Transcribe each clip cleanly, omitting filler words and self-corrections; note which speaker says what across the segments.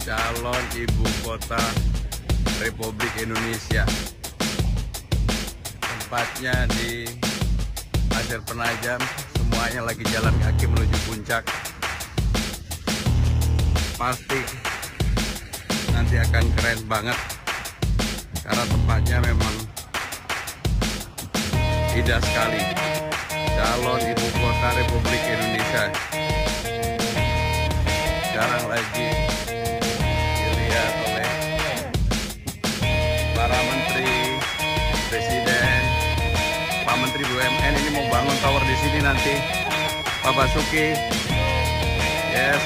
Speaker 1: calon ibu kota Republik Indonesia. Tempatnya di Pasir Penajam, semuanya lagi jalan kaki menuju puncak. Pasti nanti akan keren banget karena tempatnya memang indah sekali. Calon ibu kota Republik Indonesia sekarang lagi dilihat oleh para menteri, presiden, Pak Menteri BUMN ini mau bangun tower di sini nanti. Pak Basuki, yes.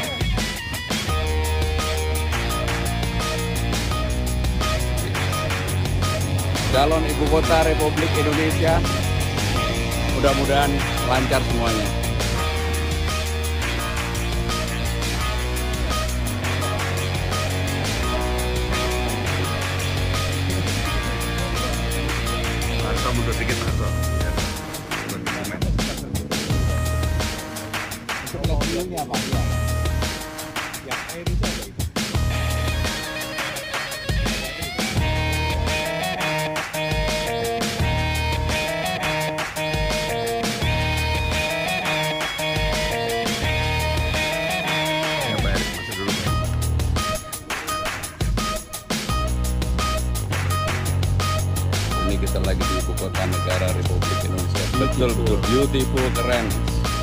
Speaker 1: Calon ibu kota Republik Indonesia, mudah-mudahan lancar semuanya. Harso mundur dikit, Harso. Ya.
Speaker 2: Untuk logonya apa ya? Yang air itu apa itu?
Speaker 1: Ya, Pak Erik, masuk dulu. Ini kita lagi di ibu kota negara Republik Indonesia. Betul-betul beautiful, keren.